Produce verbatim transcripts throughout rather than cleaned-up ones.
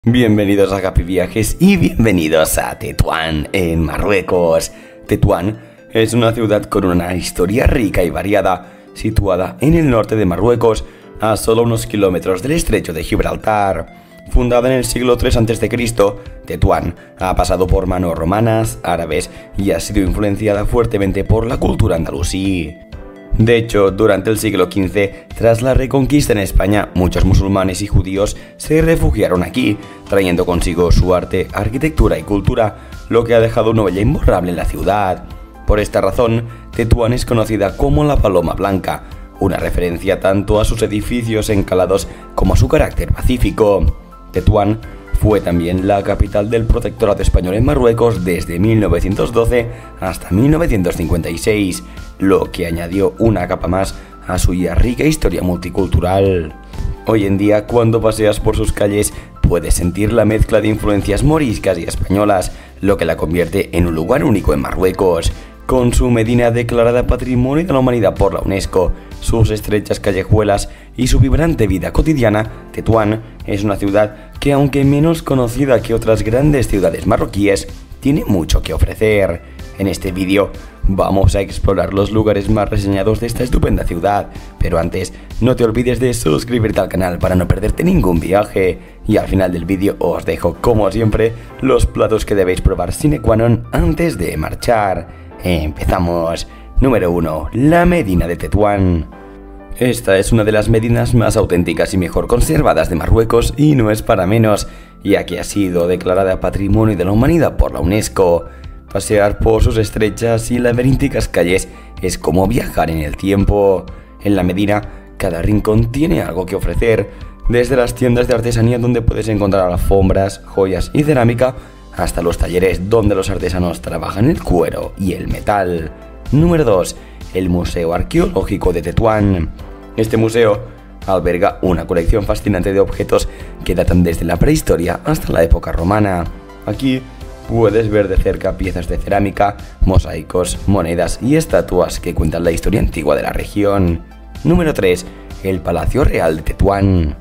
Bienvenidos a Capi Viajes y bienvenidos a Tetuán, en Marruecos. Tetuán es una ciudad con una historia rica y variada, situada en el norte de Marruecos, a solo unos kilómetros del estrecho de Gibraltar. Fundada en el siglo tres antes de Cristo, Tetuán ha pasado por manos romanas, árabes y ha sido influenciada fuertemente por la cultura andalusí. De hecho, durante el siglo quince, tras la reconquista en España, muchos musulmanes y judíos se refugiaron aquí, trayendo consigo su arte, arquitectura y cultura, lo que ha dejado una huella imborrable en la ciudad. Por esta razón, Tetuán es conocida como la Paloma Blanca, una referencia tanto a sus edificios encalados como a su carácter pacífico. Tetuán fue también la capital del protectorado español en Marruecos desde mil novecientos doce hasta mil novecientos cincuenta y seis, lo que añadió una capa más a su ya rica historia multicultural. Hoy en día, cuando paseas por sus calles, puedes sentir la mezcla de influencias moriscas y españolas, lo que la convierte en un lugar único en Marruecos. Con su Medina declarada Patrimonio de la Humanidad por la UNESCO, sus estrechas callejuelas y su vibrante vida cotidiana, Tetuán es una ciudad que, aunque menos conocida que otras grandes ciudades marroquíes, tiene mucho que ofrecer. En este vídeo vamos a explorar los lugares más reseñados de esta estupenda ciudad, pero antes no te olvides de suscribirte al canal para no perderte ningún viaje. Y al final del vídeo os dejo, como siempre, los platos que debéis probar sine qua non antes de marchar. Empezamos. Número uno. La Medina de Tetuán. Esta es una de las medinas más auténticas y mejor conservadas de Marruecos, y no es para menos, ya que ha sido declarada Patrimonio de la Humanidad por la UNESCO. Pasear por sus estrechas y laberínticas calles es como viajar en el tiempo. En la Medina, cada rincón tiene algo que ofrecer, desde las tiendas de artesanía donde puedes encontrar alfombras, joyas y cerámica, hasta los talleres donde los artesanos trabajan el cuero y el metal. Número dos. El Museo Arqueológico de Tetuán. Este museo alberga una colección fascinante de objetos que datan desde la prehistoria hasta la época romana. Aquí puedes ver de cerca piezas de cerámica, mosaicos, monedas y estatuas que cuentan la historia antigua de la región. Número tres. El Palacio Real de Tetuán.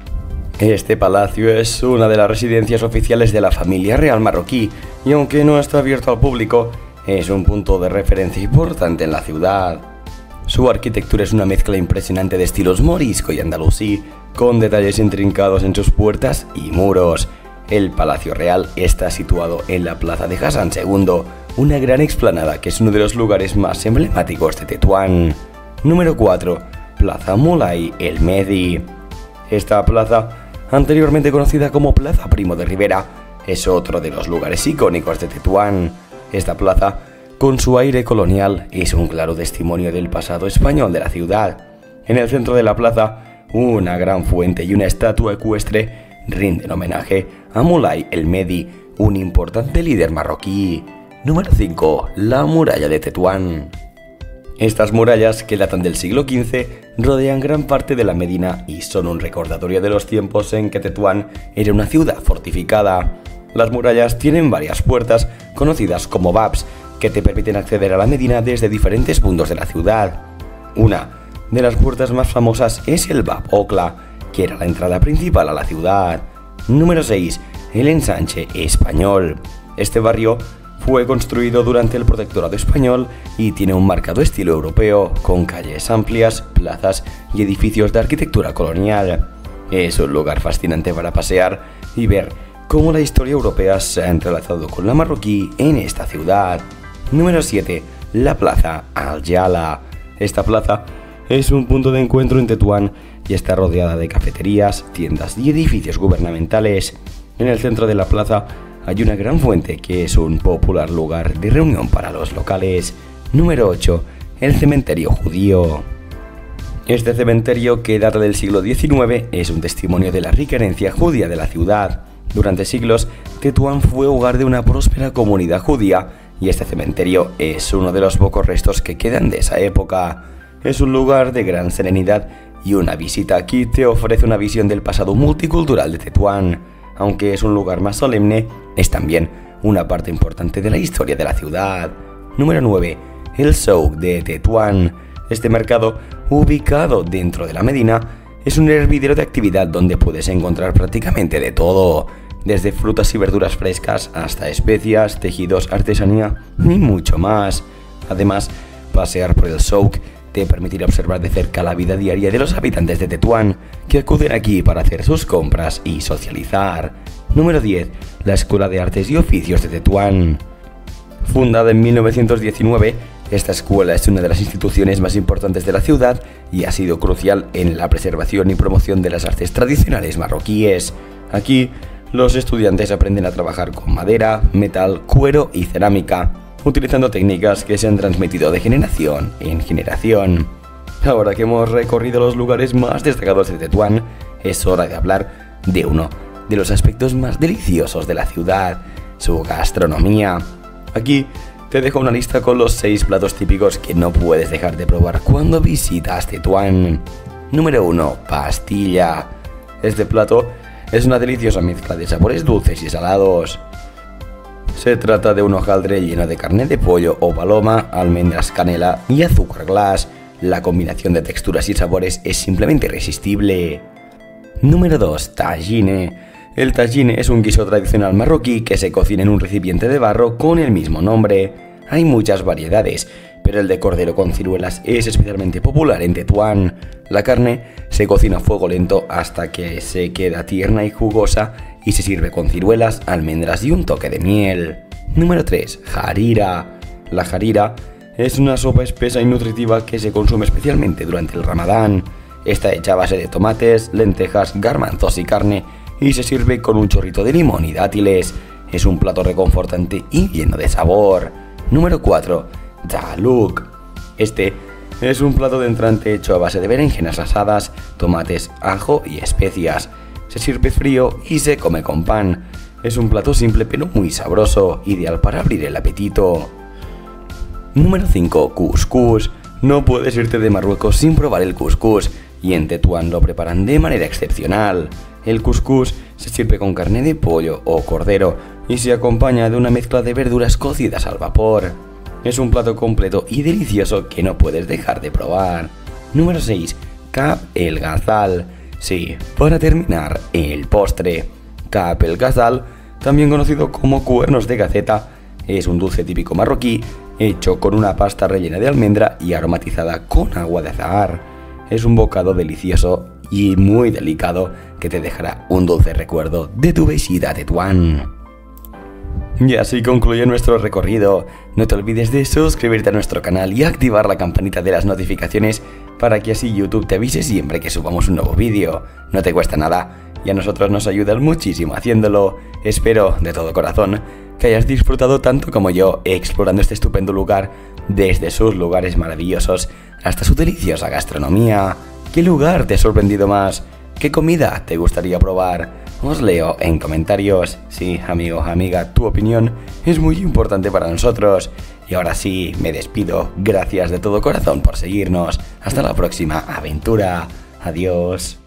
Este palacio es una de las residencias oficiales de la familia real marroquí, y aunque no está abierto al público, es un punto de referencia importante en la ciudad. Su arquitectura es una mezcla impresionante de estilos morisco y andalusí, con detalles intrincados en sus puertas y muros. El Palacio Real está situado en la Plaza de Hassan segundo, una gran explanada que es uno de los lugares más emblemáticos de Tetuán. Número cuatro. Plaza Moulay El Mehdi. Esta plaza, anteriormente conocida como Plaza Primo de Rivera, es otro de los lugares icónicos de Tetuán. Esta plaza, con su aire colonial, es un claro testimonio del pasado español de la ciudad. En el centro de la plaza, una gran fuente y una estatua ecuestre rinden homenaje a Moulay El Mehdi, un importante líder marroquí. Número cinco. La muralla de Tetuán. Estas murallas, que datan del siglo quince, rodean gran parte de la Medina y son un recordatorio de los tiempos en que Tetuán era una ciudad fortificada. Las murallas tienen varias puertas, conocidas como babs, que te permiten acceder a la Medina desde diferentes puntos de la ciudad. Una de las puertas más famosas es el Bab Okla, que era la entrada principal a la ciudad. Número seis. El Ensanche Español. Este barrio fue construido durante el protectorado español y tiene un marcado estilo europeo, con calles amplias, plazas y edificios de arquitectura colonial. Es un lugar fascinante para pasear y ver cómo la historia europea se ha entrelazado con la marroquí en esta ciudad. Número siete. La Plaza Al-Jala. Esta plaza es un punto de encuentro en Tetuán y está rodeada de cafeterías, tiendas y edificios gubernamentales. En el centro de la plaza hay una gran fuente que es un popular lugar de reunión para los locales. Número ocho. El Cementerio Judío. Este cementerio, que data del siglo diecinueve, es un testimonio de la rica herencia judía de la ciudad. Durante siglos, Tetuán fue hogar de una próspera comunidad judía, y este cementerio es uno de los pocos restos que quedan de esa época. Es un lugar de gran serenidad y una visita aquí te ofrece una visión del pasado multicultural de Tetuán. Aunque es un lugar más solemne, es también una parte importante de la historia de la ciudad. Número nueve. El Souk de Tetuán. Este mercado, ubicado dentro de la Medina, es un hervidero de actividad donde puedes encontrar prácticamente de todo. desde frutas y verduras frescas hasta especias, tejidos, artesanía y mucho más. Además, pasear por el Souk te permitirá observar de cerca la vida diaria de los habitantes de Tetuán, que acuden aquí para hacer sus compras y socializar. Número diez. La Escuela de Artes y Oficios de Tetuán. Fundada en mil novecientos diecinueve, esta escuela es una de las instituciones más importantes de la ciudad y ha sido crucial en la preservación y promoción de las artes tradicionales marroquíes. Aquí, los estudiantes aprenden a trabajar con madera, metal, cuero y cerámica, utilizando técnicas que se han transmitido de generación en generación. Ahora que hemos recorrido los lugares más destacados de Tetuán, es hora de hablar de uno de los aspectos más deliciosos de la ciudad, su gastronomía. Aquí te dejo una lista con los seis platos típicos que no puedes dejar de probar cuando visitas Tetuán. Número uno. Pastilla. Este plato es una deliciosa mezcla de sabores dulces y salados. Se trata de un hojaldre lleno de carne de pollo o paloma, almendras, canela y azúcar glass. La combinación de texturas y sabores es simplemente irresistible. Número dos. Tagine. El tagine es un guiso tradicional marroquí que se cocina en un recipiente de barro con el mismo nombre. Hay muchas variedades, pero el de cordero con ciruelas es especialmente popular en Tetuán. La carne se cocina a fuego lento hasta que se queda tierna y jugosa y se sirve con ciruelas, almendras y un toque de miel. Número tres. Harira. La harira es una sopa espesa y nutritiva que se consume especialmente durante el Ramadán. Está hecha a base de tomates, lentejas, garbanzos y carne y se sirve con un chorrito de limón y dátiles. Es un plato reconfortante y lleno de sabor. Número cuatro. Daluk. Este es un plato de entrante hecho a base de berenjenas asadas, tomates, ajo y especias. Se sirve frío y se come con pan. Es un plato simple pero muy sabroso, ideal para abrir el apetito. Número cinco. Cuscús. No puedes irte de Marruecos sin probar el cuscús, y en Tetuán lo preparan de manera excepcional. El cuscús se sirve con carne de pollo o cordero y se acompaña de una mezcla de verduras cocidas al vapor. Es un plato completo y delicioso que no puedes dejar de probar. Número seis. Kab el Ghazal. Sí, para terminar, el postre. Kab el Ghazal, también conocido como cuernos de gaceta, es un dulce típico marroquí hecho con una pasta rellena de almendra y aromatizada con agua de azahar. Es un bocado delicioso y muy delicado que te dejará un dulce recuerdo de tu visita a Tetuán. Y así concluye nuestro recorrido. No te olvides de suscribirte a nuestro canal y activar la campanita de las notificaciones para que así YouTube te avise siempre que subamos un nuevo vídeo. No te cuesta nada y a nosotros nos ayudas muchísimo haciéndolo. Espero de todo corazón que hayas disfrutado tanto como yo explorando este estupendo lugar, desde sus lugares maravillosos hasta su deliciosa gastronomía. ¿Qué lugar te ha sorprendido más? ¿Qué comida te gustaría probar? Os leo en comentarios. Sí, amigo, amiga, tu opinión es muy importante para nosotros. Y ahora sí, me despido. Gracias de todo corazón por seguirnos. Hasta la próxima aventura. Adiós.